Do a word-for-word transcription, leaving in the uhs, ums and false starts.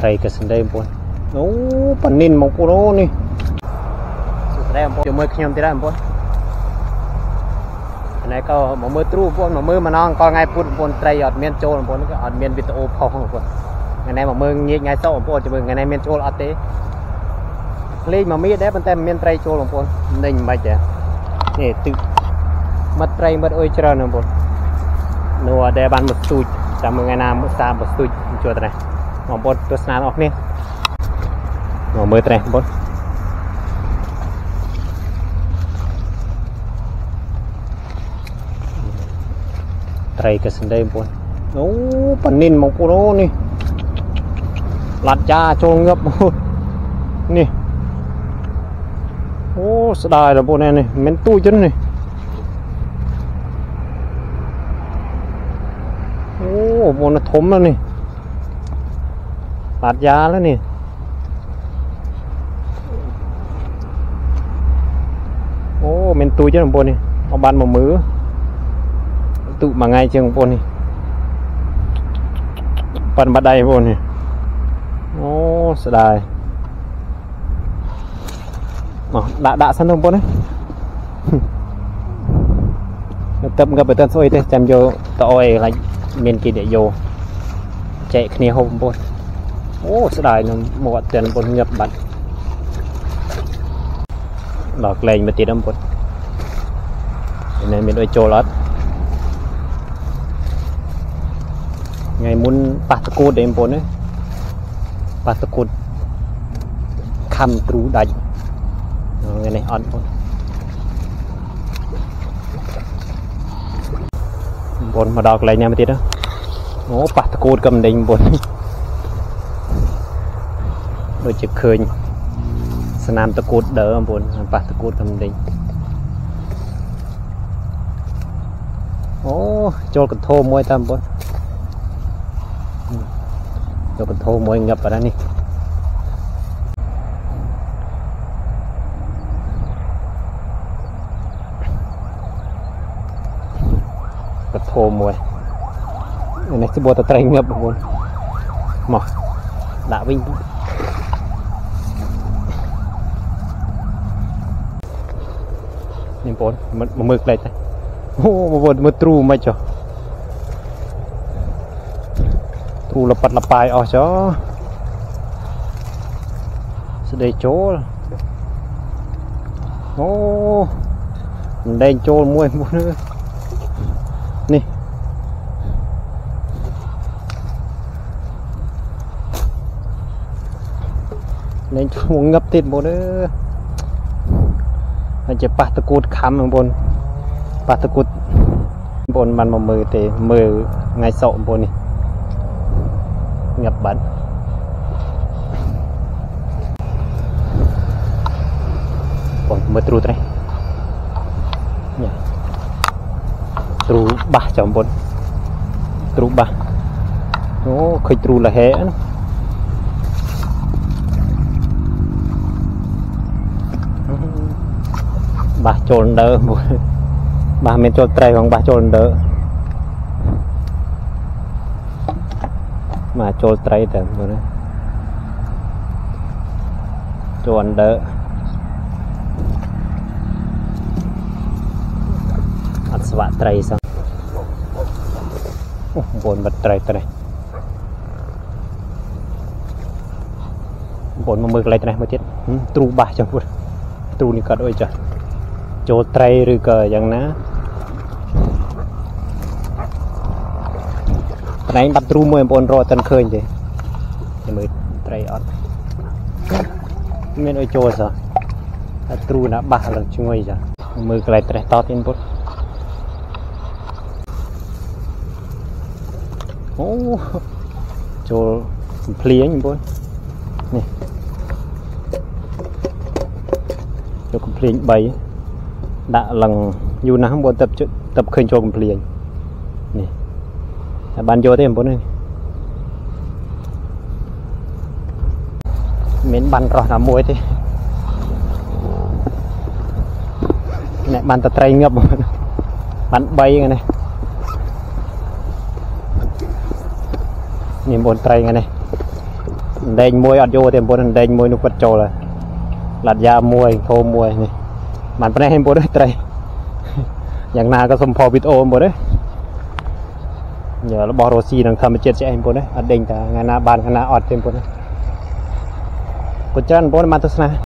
Tray cái sân đây buồn, nấu phần nín một cô nè, đây buồn, chụp mưa khi nhom tí đây buồn, này có một mưa trú buồn, một mưa mà non còn ngay buồn buồn tray ở miền châu buồn, cái ở miền Việt Nam phong buồn, ngày nay mà mưa nhẹ ngay sau buồn, chụp ngày nay miền châu ở thế, lấy mà mi đấy bên tay miền tray châu buồn, ninh bạch vậy, nè tự mất tray mất ơi chơi nữa buồn, nô để bàn một tui, chăm ngày nào một xa một tui chua này. Mà bột tôi sàn off nè mà mới tre bột tray cái sân đây bột nấu phần nín một cô nè lạt cha cho ngập nè ô sẽ đài là bột này này men tui chân này ô bột nó thấm rồi nè bạt giá đó nè ô mình tôi chứ làm bồn này họ bán một mớ tụ mà ngay trường bồn này phần bắt đây bồn này ô sợ đài đã đã sẵn không bồn đấy tập gặp ở tân xôi thế chăm vô tội là miền kỳ để vô chạy kia hôm bồn ô sẽ đài nó một tiền bồn nhập bắn lọt lên mà tiền âm bồn nên mình đôi trồ lót ngày muốn bắt cột để bồn đấy bắt cột khăm trú đánh ngày này ăn bồn bồn mà đọt lên nha mà tiền đó ô bắt cột cầm đỉnh bồn đôi chiếc khơi sân nam tơ cột đỡ buồn bát tơ cột cầm đỉnh ô cho cần thô môi tam buồn cho cần thô môi ngập vào đây nè cần thô môi này sẽ buộc tơ ngập buồn mà đã vinh nên bốn một mực lại đây ô một một tru mấy cho tru là bật là bài ở cho sẽ để chỗ ô đây chỗ mua mua nữa nè nên chỗ ngập thịt một nữa anh chỉ bắt tơ cột khăm bồn bắt tơ cột bồnมันมามือเตะมือไงโสบนนี่งับบันบนมือตรูตรงนี้ตรูบะจอมบนตรูบะโอ้เคยตรูละแห่bà trồn đỡ bà mình trồn tray bằng bà trồn đỡ mà trồn tray tầm rồi đấy trồn đỡ ăn sạ tray xong bồn bật tray tray bồn mà mực lại tray mới chết tru bà chẳng buồn tru này cả đôi trời chỗ tray rồi cờ chẳng ná này bắt tru mười bốn rồi tân khơi gì mới tray ọt mình ở chỗ sao tru đã ba lần chung ngồi giờ mười cái tray to tiền bút ô chỗ plia như bút nè chỗ plia bảy đã lần dù nó không muốn tập tập khơi cho cùng liền nè ban vô thêm bốn này miếng ban rồi là muối thế này ban tập tray ngập bắn bay cái này nhìn bốn tray cái này đèn môi ở vô thì bốn đèn môi nó quật trâu là lạt da môi thô môi này màn bên này em bốn đấy tâyอย่างนาก็สมพอวิดโอหมดเลยเดี๋ยวเราบอกโรซีนังทำเป็นเจ็ดเจ็ดเอ็มปุ่นเลยอัดเด้งแต่งานนาบานงานนาออดเต็มปุ่นเลยกุญแจปุ่นมาตุสนะ